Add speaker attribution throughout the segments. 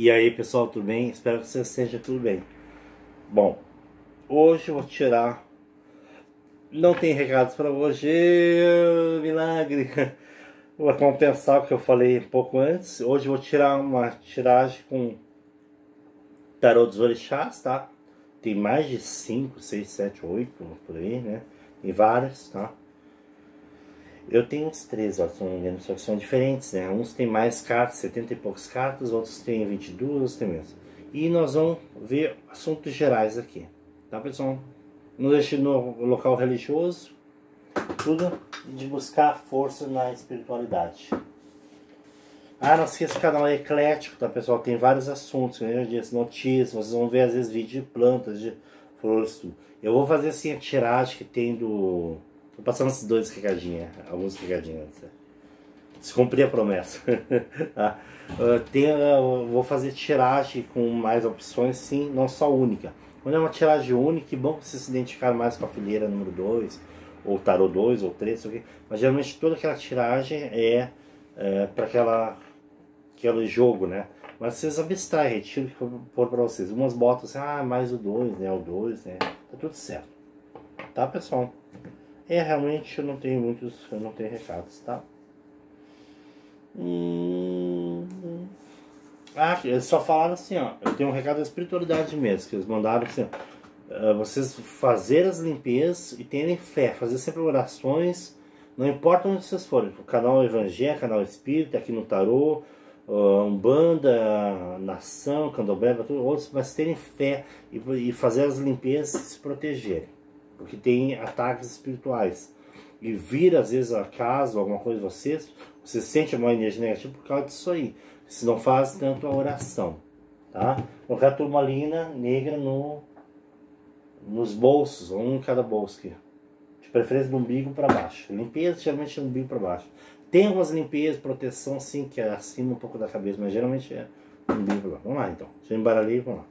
Speaker 1: E aí pessoal, tudo bem? Espero que você esteja tudo bem. Bom, hoje eu vou tirar... Não tem recados para hoje, milagre! Vou compensar o que eu falei um pouco antes. Hoje eu vou tirar uma tiragem com tarô dos orixás, tá? Tem mais de 5, 6, 7, 8 por aí, né? Tem vários, tá? Eu tenho uns 13, ó, se não me engano, só que são diferentes, né? Uns tem mais cartas, 70 e poucas cartas, outros tem 22, outros tem menos. E nós vamos ver assuntos gerais aqui, tá, pessoal? Não deixe no local religioso, tudo de buscar força na espiritualidade. Ah, não esqueça, o canal é eclético, tá, pessoal? Tem vários assuntos, né? Notícias, vocês vão ver às vezes vídeos de plantas, de flores, tudo. Eu vou fazer assim a tiragem que tem do... Tô passando esses dois recadinhos, alguns recadinhos antes. Se cumprir a promessa. Tá? Vou fazer tiragem com mais opções, sim, não só única. Quando é uma tiragem única, que bom que vocês se identificaram mais com a fileira número 2, ou tarô 2, ou 3, mas geralmente toda aquela tiragem é para aquele jogo, né? Mas vocês abstraem, retiro o que for pôr para vocês. Umas botam assim, mais o 2, né? O 2, né? Tá tudo certo. Tá, pessoal? Realmente eu não tenho recados, tá? Eles só falaram assim, ó. Eu tenho um recado da espiritualidade mesmo, que eles mandaram assim, ó, vocês fazerem as limpezas e terem fé, fazer sempre orações, não importa onde vocês forem, o canal evangélico, canal espírita, aqui no tarô, Umbanda, Nação, Candomblé, outros, mas terem fé e fazer as limpezas e se protegerem. Porque tem ataques espirituais. E vir às vezes a casa, alguma coisa de vocês, você sente uma energia negativa por causa disso aí. Se não faz tanto a oração. Tá? Colocar a turmalina negra nos bolsos, um em cada bolso aqui. De preferência do umbigo para baixo. Limpeza geralmente é do umbigo para baixo. Tem algumas limpezas, proteção sim, que é acima um pouco da cabeça, mas geralmente é do umbigo para baixo. Vamos lá então. Já embaralhei, vamos lá.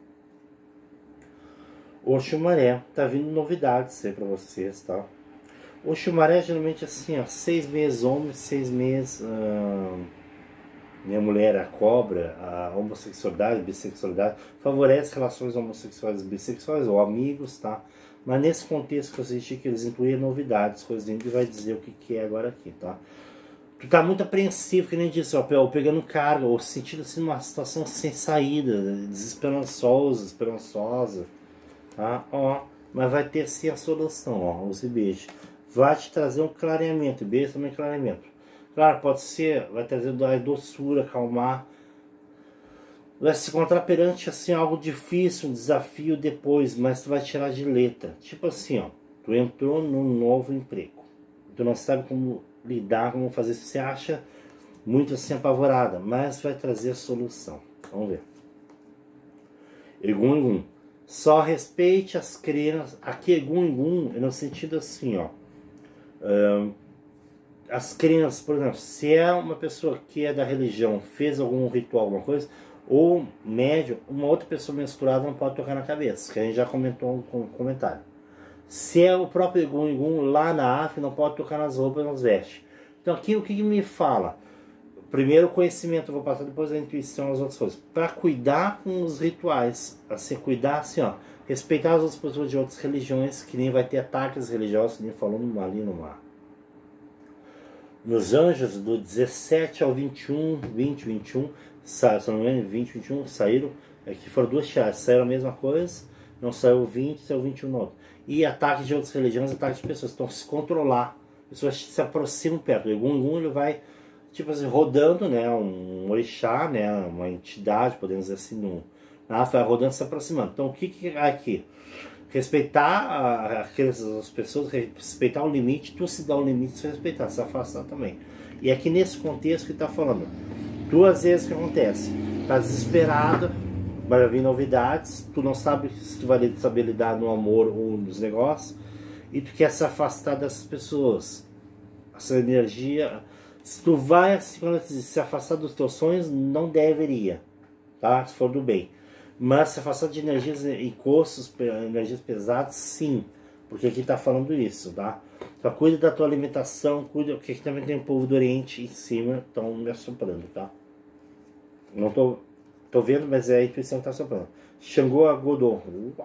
Speaker 1: Oxumaré, tá vindo novidades aí pra vocês, tá? Oxumaré geralmente assim, ó, 6 meses homem, 6 meses minha mulher, a cobra, a homossexualidade, bissexualidade, favorece relações homossexuais e bissexuais ou amigos, tá? Mas nesse contexto que eu assisti que eles incluíram novidades, coisas dentro, e vai dizer o que é agora aqui, tá? Tu tá muito apreensivo, que nem disse, ó, pegando carga, ou sentindo assim uma situação sem saída, desesperançosa, tá? Ó, mas vai ter sim a solução, ó, os beijos. Vai te trazer um clareamento, beijo também clareamento. Claro, pode ser, vai trazer doçura, acalmar. Vai se encontrar perante assim algo difícil, um desafio depois, mas tu vai tirar de letra. Tipo assim, ó, tu entrou num novo emprego. Tu não sabe como lidar, como fazer, você acha muito assim apavorada, mas vai trazer a solução. Vamos ver. Egum. Só respeite as crenças. Aqui Egum é no sentido assim, ó. As crenças, por exemplo, se é uma pessoa que é da religião, fez algum ritual, alguma coisa, ou médium, uma outra pessoa menstruada não pode tocar na cabeça, que a gente já comentou no comentário. Se é o próprio Egum lá na África, não pode tocar nas roupas, nas vestes. Então aqui o que me fala? Primeiro o conhecimento, eu vou passar depois a intuição, as outras coisas. Para cuidar com os rituais, assim, cuidar assim, ó, respeitar as outras pessoas de outras religiões, que nem vai ter ataques religiosos, que nem falou ali no mar. Nos anjos, do 17 ao 21, 21, se não me engano, 20, 21, saíram, que foram duas tiragens, saíram a mesma coisa, não saiu o 20, saiu o 21 no outro. E ataques de outras religiões, ataques de pessoas, então se controlar, pessoas se aproximam perto. O Egum ele vai, tipo assim, rodando, né, um orixá, né, uma entidade, podemos dizer assim, vai rodando, se aproximando. Então o que é aqui? Respeitar as pessoas, respeitar o limite, tu se dá um limite, se respeitar, se afastar também. E aqui nesse contexto que está falando, duas vezes que acontece, tá desesperado, vai vir novidades, tu não sabe se tu vai saber lidar no amor ou nos negócios, e tu quer se afastar dessas pessoas. Essa energia, se tu vai se afastar dos teus sonhos, não deveria, tá? Se for do bem. Mas se afastar de energias encostos, energias pesadas, sim. Porque aqui está falando isso, tá? Só cuida da tua alimentação, cuida, porque aqui também tem o povo do Oriente em cima, estão me assoprando, tá? Não tô tô vendo, mas é a intuição que tá soprando. Xangô Agodô,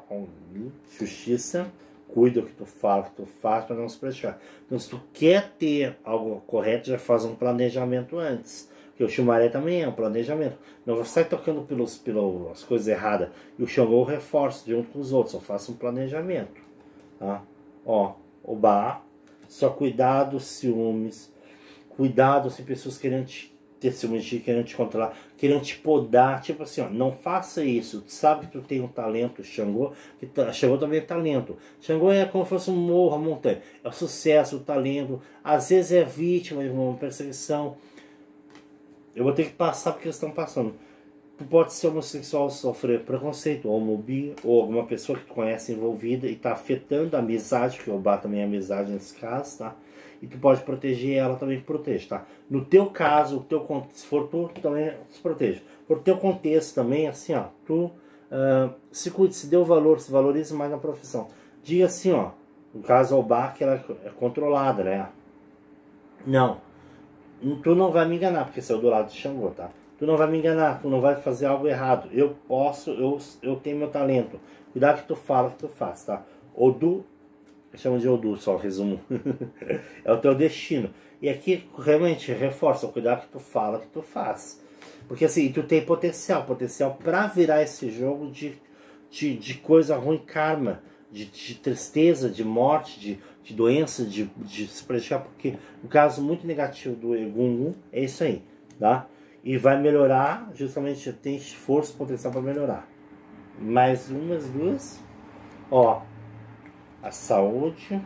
Speaker 1: justiça, cuida do que tu fala, que tu faz para não se prejudicar. Então, se tu quer ter algo correto, já faz um planejamento antes. Porque o Xumaré também é um planejamento. Não vai sair tocando pelas coisas erradas. E o Xangô reforça junto com os outros, só faça um planejamento. Tá? Ó, o Bá, só cuidado, ciúmes. Cuidado se pessoas querendo ter ciúmes de ti, querendo te controlar, querendo te podar. Tipo assim, ó, não faça isso. Tu sabe que tu tem um talento, Xangô, Xangô também é talento. Xangô é como se fosse um morro, uma montanha. É o sucesso, o talento. Às vezes é vítima de uma perseguição. Eu vou ter que passar porque eles estão passando. Tu pode ser homossexual, sofrer preconceito, homobi, ou alguma pessoa que tu conhece envolvida e está afetando a amizade, que o Bá também é amizade nesse caso, tá? E tu pode proteger ela também, protege, tá? No teu caso, se for tu também se protege. Por teu contexto também, assim, ó, tu se cuide, se dê o valor, se valorize mais na profissão. Diga assim, ó, no caso ao Bá, que ela é controlada, né? Não. Tu não vai me enganar, porque saiu do lado de Xangô, tá? Tu não vai me enganar, tu não vai fazer algo errado. Eu posso, eu tenho meu talento. Cuidado que tu fala, que tu faz, tá? Odu, chama de Odu, só resumo. É o teu destino. E aqui realmente reforça o cuidado que tu fala, que tu faz. Porque assim, tu tem potencial pra virar esse jogo de coisa ruim, karma, de tristeza, de morte, de doença, de se prejudicar, porque o caso muito negativo do Egungun é isso aí, tá? E vai melhorar, justamente tem força e potencial para melhorar. Mais umas, duas. Ó, a saúde.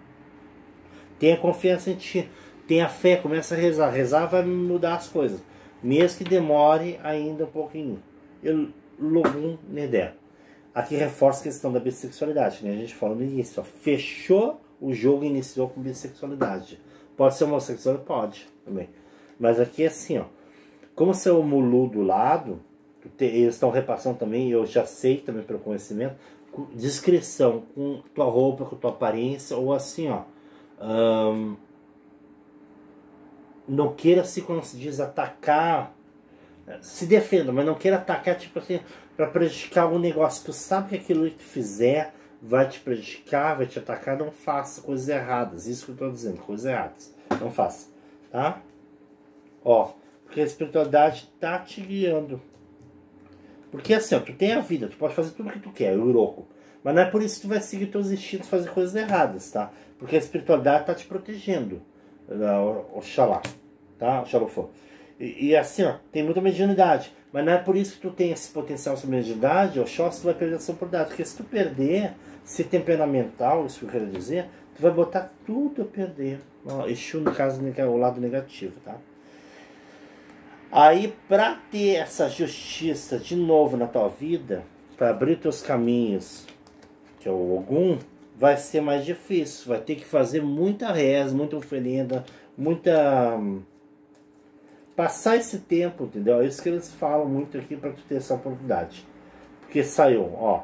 Speaker 1: Tenha confiança em ti. Tenha fé, começa a rezar. Rezar vai mudar as coisas. Mesmo que demore ainda um pouquinho. Logum Nedé. Aqui reforça a questão da bissexualidade, né? A gente falou no início, ó. Fechou o jogo e iniciou com bissexualidade. Pode ser homossexual? Pode também. Mas aqui é assim, ó. Como ser o Mulu do lado, eles estão repassando também, eu já sei também pelo conhecimento, descrição com tua roupa, com tua aparência, ou assim, ó. Não queira se, como se diz, atacar. Se defenda, mas não queira atacar, tipo assim, para prejudicar algum negócio. Tu sabe que aquilo que tu fizer vai te prejudicar, vai te atacar, não faça coisas erradas. Isso que eu tô dizendo, coisas erradas. Não faça, tá? Ó, porque a espiritualidade tá te guiando. Porque assim, ó, tu tem a vida, tu pode fazer tudo o que tu quer, o Uroco. Mas não é por isso que tu vai seguir teus instintos e fazer coisas erradas, tá? Porque a espiritualidade tá te protegendo. Oxalá, tá? Oxalofô. E assim, ó, tem muita mediunidade. Mas não é por isso que tu tem esse potencial sobre mediunidade, Oxóssi, tu vai perder essa oportunidade. Porque se tu perder, se temperamental, isso que eu quero dizer, tu vai botar tudo a perder. Ó, Exu, no caso, é o lado negativo, tá? Aí, pra ter essa justiça de novo na tua vida, para abrir teus caminhos, que é o Ogum, vai ser mais difícil. Vai ter que fazer muita reza, muita oferenda, muita... Passar esse tempo, entendeu? É isso que eles falam muito aqui para tu ter essa oportunidade. Porque saiu, ó.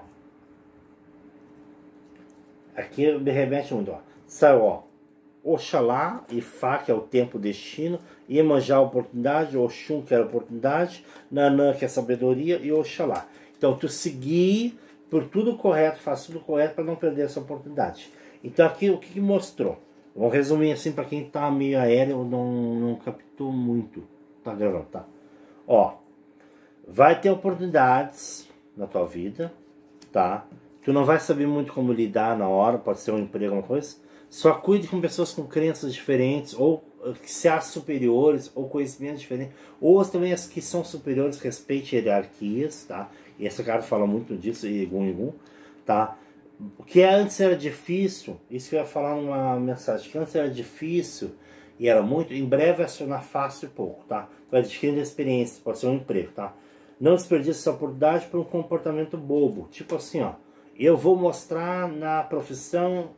Speaker 1: Aqui me remete muito, ó. Saiu, ó. Oxalá, Ifá, que é o tempo, o destino. Iemanjá, a oportunidade. Oxum, que era a oportunidade. Nanã, que é a sabedoria. E Oxalá. Então, tu seguir por tudo correto, faz tudo correto para não perder essa oportunidade. Então, aqui, o que mostrou? Vou resumir assim para quem tá meio aéreo, não captou muito. Tá gravando, tá? Ó, vai ter oportunidades na tua vida, tá? Tu não vai saber muito como lidar na hora, pode ser um emprego, alguma coisa. Só cuide com pessoas com crenças diferentes, ou que se acham superiores, ou conhecimentos diferentes, ou também as que são superiores, respeite hierarquias, tá? E essa cara fala muito disso, Igum, tá? O que antes era difícil, isso que eu ia falar numa mensagem, que antes era difícil e era muito, em breve vai se tornar fácil e pouco, tá? Vai adquirindo experiência, pode ser um emprego, tá? Não desperdice essa oportunidade por um comportamento bobo, tipo assim, ó, eu vou mostrar na profissão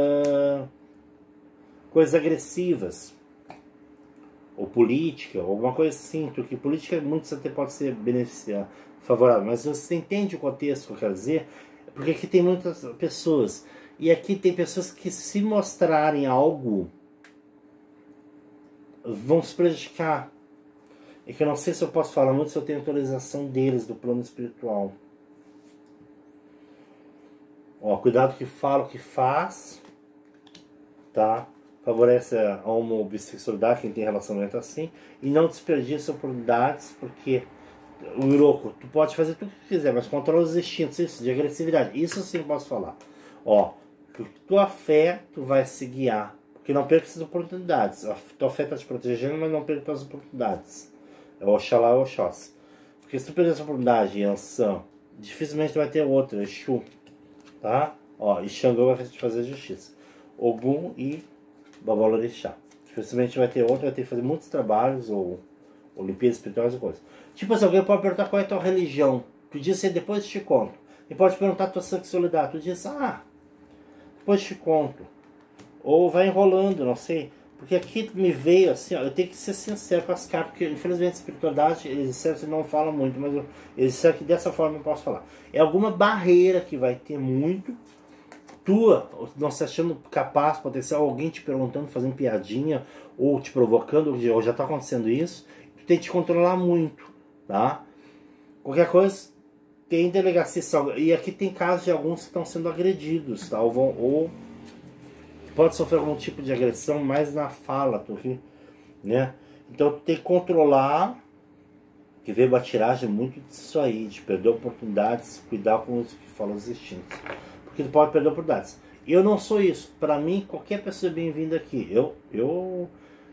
Speaker 1: coisas agressivas, ou política, ou alguma coisa assim, porque política muitos até pode ser beneficiar, favorável, mas você entende o contexto que eu quero dizer? Porque aqui tem muitas pessoas, e aqui tem pessoas que se mostrarem algo, vão se prejudicar. É que eu não sei se eu posso falar muito, se eu tenho autorização deles, do plano espiritual. Ó, cuidado que fala, o que faz, tá? Favorece a homossexualidade, quem tem relacionamento assim. E não desperdiça oportunidades, porque o Iroko, tu pode fazer tudo que quiser, mas controla os instintos, isso, de agressividade. Isso sim posso falar. Ó, por tua fé, tu vai se guiar. Porque não perca essas oportunidades. A tua fé está te protegendo, mas não perca as oportunidades. É Oxalá ou Oxós. Porque se tu perder essa oportunidade, Yansan, dificilmente vai ter outra, Exu. Tá? Ó, e Xangô vai te fazer justiça. Ogum e Babalorixá. Dificilmente vai ter outra, vai ter que fazer muitos trabalhos, ou limpezas espirituais e coisas. Tipo assim, alguém pode perguntar qual é a tua religião. Tu diz assim, depois eu te conto. E pode perguntar a tua sexualidade. Tu diz, depois eu te conto. Ou vai enrolando, não sei. Porque aqui me veio assim, ó, eu tenho que ser sincero com as cartas, porque infelizmente a espiritualidade, eles disseram que não fala muito, mas eles disseram que dessa forma eu posso falar. É alguma barreira que vai ter muito, tua, não se achando capaz, potencial, alguém te perguntando, fazendo piadinha, ou te provocando, ou já está acontecendo isso, tu tem que te controlar muito, tá? Qualquer coisa, tem delegacia, e aqui tem casos de alguns que estão sendo agredidos, tá? Ou pode sofrer algum tipo de agressão, mais na fala, né? Então tu tem que controlar, que veio uma tiragem muito disso aí, de perder oportunidades, cuidar com os que falam os instintos. Porque tu pode perder oportunidades. Eu não sou isso. Para mim, qualquer pessoa é bem-vinda aqui. Eu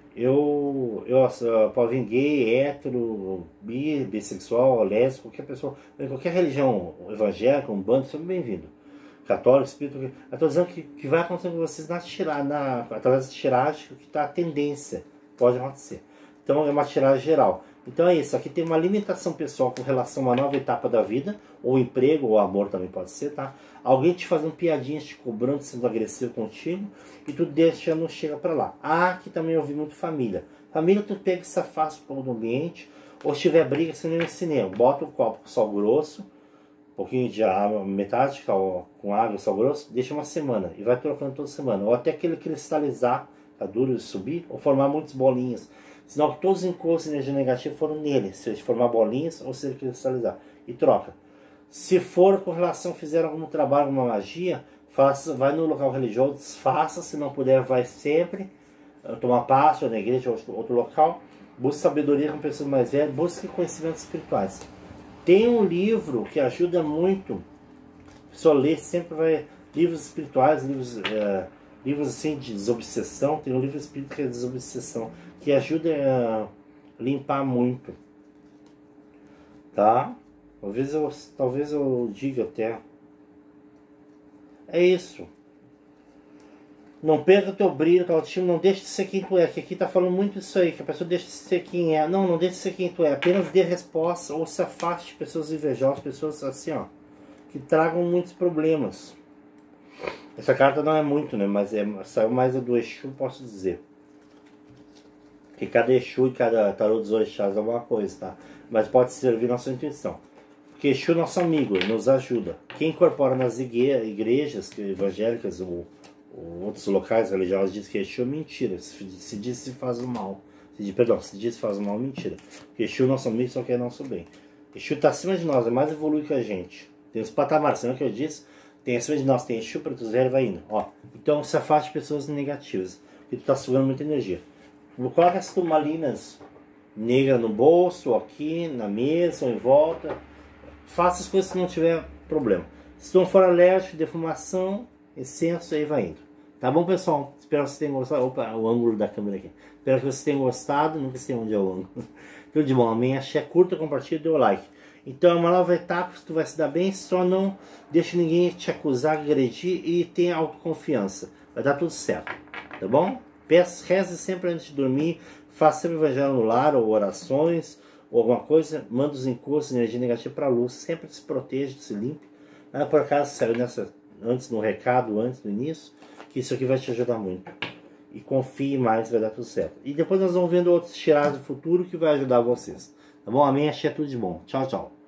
Speaker 1: pode vir gay, hétero, bissexual, lésbico, qualquer pessoa, qualquer religião evangélica, umbanda, sempre bem-vindo. Católico, espírito, eu estou dizendo que vai acontecer com vocês através da tiragem, que está a tendência, pode acontecer. Então é uma tiragem geral. Então é isso, aqui tem uma limitação pessoal com relação a uma nova etapa da vida, ou emprego, ou amor também pode ser, tá? Alguém te fazendo piadinhas, te cobrando, sendo agressivo contigo, e tu deixa, não chega pra lá. Aqui também eu vi muito família. Família tu pega e se afasta um pouco do ambiente, ou se tiver briga, você nem no cinema, bota o copo com sal grosso, um pouquinho de água, metade com água e sal grosso, deixa uma semana, e vai trocando toda semana, ou até aquele cristalizar, tá duro de subir, ou formar muitas bolinhas. Senão que todos os encostos de energia negativa foram nele, seja formar bolinhas ou seja cristalizar. E troca. Se for com relação, fizer algum trabalho, alguma magia, vai no local religioso, desfaça, se não puder, vai sempre tomar passo na igreja ou outro local. Busque sabedoria com pessoas mais velhas, busque conhecimentos espirituais. Tem um livro que ajuda muito, a pessoa lê, sempre vai, livros espirituais, livros assim de desobsessão. Tem um livro espírita que é desobsessão, que ajuda a limpar muito, tá? Talvez eu diga até. É isso. Não perca o teu brilho, tua autoestima, não deixe de ser quem tu é, que aqui tá falando muito isso aí, que a pessoa deixa de ser quem é. Não deixe de ser quem tu é, apenas dê resposta ou se afaste de pessoas invejosas, pessoas assim, ó, que tragam muitos problemas. Essa carta não é muito, né, mas saiu mais do Exu, posso dizer. Que cada Exu e cada tarô dos orixás é uma coisa, tá? Mas pode servir nossa intuição. Porque Exu é nosso amigo, ele nos ajuda. Quem incorpora nas igrejas evangélicas ou outros locais religiosos diz que Exu é mentira. Se diz se faz o mal. Se diz se faz o mal, mentira. Porque Exu é nosso amigo, só quer nosso bem. Exu está acima de nós, é mais evoluído que a gente. Tem os patamares, não é o que eu disse? Tem acima de nós, tem Exu, pretos velhos, vai indo. Ó, então se afaste de pessoas negativas, porque tu está sugando muita energia. Coloca as turmalinas negras no bolso, ou aqui, na mesa, ou em volta. Faça as coisas se não tiver problema. Se não for alérgico, defumação, incenso, aí vai indo. Tá bom, pessoal? Espero que vocês tenham gostado. Opa, o ângulo da câmera aqui. Espero que vocês tenham gostado. Nunca sei onde é o ângulo. Tudo de bom. Amém. Axé, curta, compartilha e dê o like. Então é uma nova etapa, tu vai se dar bem, só não deixe ninguém te acusar, agredir e tenha autoconfiança. Vai dar tudo certo. Tá bom? Reze sempre antes de dormir, faça sempre evangelho no lar, ou orações, ou alguma coisa, manda os encostos de energia negativa para a luz, sempre se proteja, se limpe. Não, por acaso saiu antes no recado, antes no início, que isso aqui vai te ajudar muito. E confie mais, vai dar tudo certo. E depois nós vamos vendo outros tirados do futuro que vai ajudar vocês. Tá bom? Amém? Achei tudo de bom. Tchau, tchau.